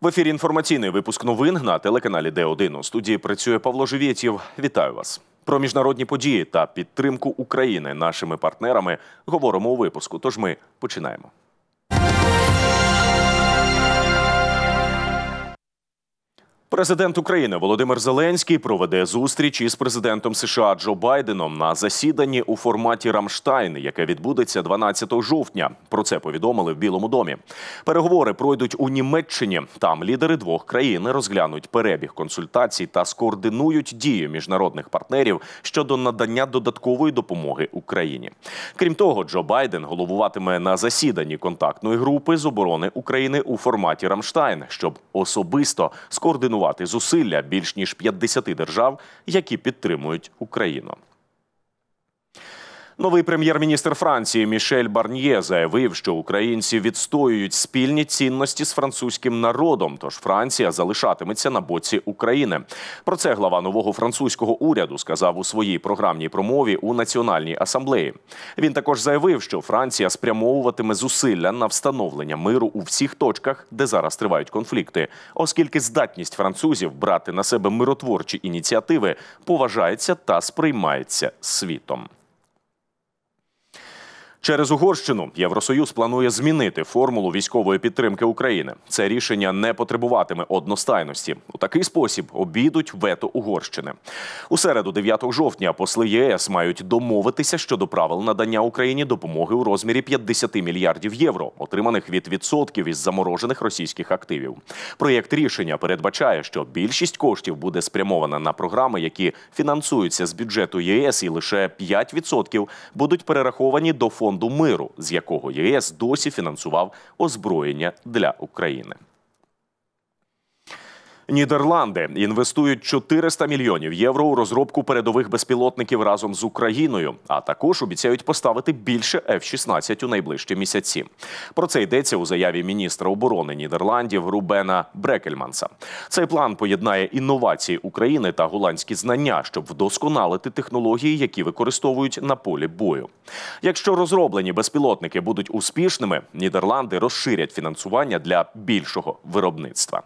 В ефірі інформаційний випуск новин на телеканалі Д1. У студії працює Павло Живєтєв. Вітаю вас. Про міжнародні події та підтримку України нашими партнерами говоримо у випуску. Тож ми починаємо. Президент України Володимир Зеленський проведе зустріч із президентом США Джо Байденом на засіданні у форматі «Рамштайн», яке відбудеться 12 жовтня. Про це повідомили в Білому домі. Переговори пройдуть у Німеччині. Там лідери двох країн розглянуть перебіг консультацій та скоординують дії міжнародних партнерів щодо надання додаткової допомоги Україні. Крім того, Джо Байден головуватиме на засіданні контактної групи з оборони України у форматі «Рамштайн», щоб особисто скоординувати зусилля більш ніж 50 держав, які підтримують Україну. Новий прем'єр-міністр Франції Мішель Барньє заявив, що українці відстоюють спільні цінності з французьким народом, тож Франція залишатиметься на боці України. Про це глава нового французького уряду сказав у своїй програмній промові у Національній асамблеї. Він також заявив, що Франція спрямовуватиме зусилля на встановлення миру у всіх точках, де зараз тривають конфлікти, оскільки здатність французів брати на себе миротворчі ініціативи поважається та сприймається світом. Через Угорщину Євросоюз планує змінити формулу військової підтримки України. Це рішення не потребуватиме одностайності. У такий спосіб обійдуть вето Угорщини. У середу, 9 жовтня, посли ЄС мають домовитися щодо правил надання Україні допомоги у розмірі 50 мільярдів євро, отриманих від відсотків із заморожених російських активів. Проєкт рішення передбачає, що більшість коштів буде спрямована на програми, які фінансуються з бюджету ЄС, і лише 5% будуть перераховані до фонду миру, з якого ЄС досі фінансував озброєння для України. Нідерланди інвестують 400 мільйонів євро у розробку передових безпілотників разом з Україною, а також обіцяють поставити більше F-16 у найближчі місяці. Про це йдеться у заяві міністра оборони Нідерландів Рубена Брекельманса. Цей план поєднає інновації України та голландські знання, щоб вдосконалити технології, які використовують на полі бою. Якщо розроблені безпілотники будуть успішними, Нідерланди розширять фінансування для більшого виробництва.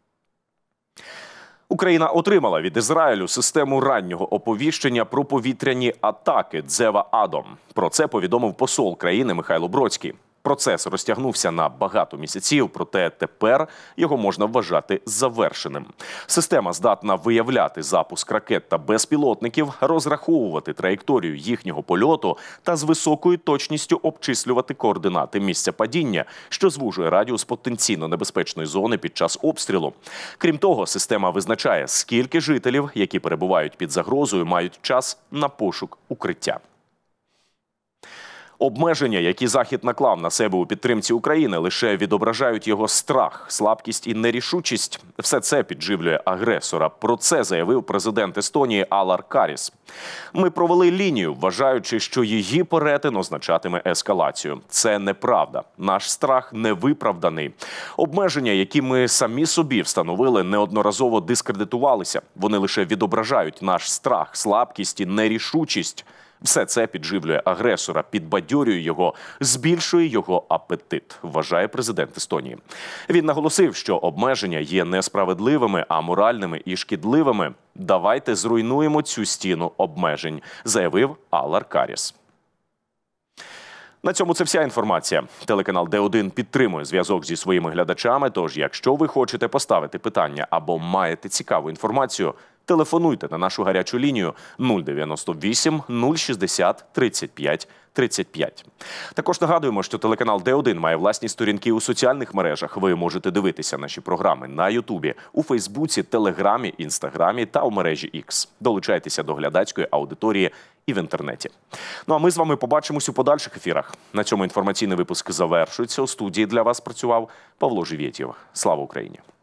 Україна отримала від Ізраїлю систему раннього оповіщення про повітряні атаки «Дзева-Адом». Про це повідомив посол країни Михайло Бродський. Процес розтягнувся на багато місяців, проте тепер його можна вважати завершеним. Система здатна виявляти запуск ракет та безпілотників, розраховувати траєкторію їхнього польоту та з високою точністю обчислювати координати місця падіння, що звужує радіус потенційно небезпечної зони під час обстрілу. Крім того, система визначає, скільки жителів, які перебувають під загрозою, мають час на пошук укриття. Обмеження, які Захід наклав на себе у підтримці України, лише відображають його страх, слабкість і нерішучість. Все це підживлює агресора. Про це заявив президент Естонії Алар Каріс. «Ми провели лінію, вважаючи, що її перетин означатиме ескалацію. Це неправда. Наш страх невиправданий. Обмеження, які ми самі собі встановили, неодноразово дискредитувалися. Вони лише відображають наш страх, слабкість і нерішучість. Все це підживлює агресора, підбадьорює його, збільшує його апетит», вважає президент Естонії. Він наголосив, що обмеження є несправедливими, аморальними і шкідливими. «Давайте зруйнуємо цю стіну обмежень», заявив Алар Каріс. На цьому це вся інформація. Телеканал Д1 підтримує зв'язок зі своїми глядачами, тож якщо ви хочете поставити питання або маєте цікаву інформацію, телефонуйте на нашу гарячу лінію 098 060 35 35. Також нагадуємо, що телеканал Д1 має власні сторінки у соціальних мережах. Ви можете дивитися наші програми на Ютубі, у Фейсбуці, Телеграмі, Інстаграмі та у мережі X. Долучайтеся до глядацької аудиторії і в інтернеті. Ну а ми з вами побачимось у подальших ефірах. На цьому інформаційний випуск завершується. У студії для вас працював Павло Живєтєв. Слава Україні!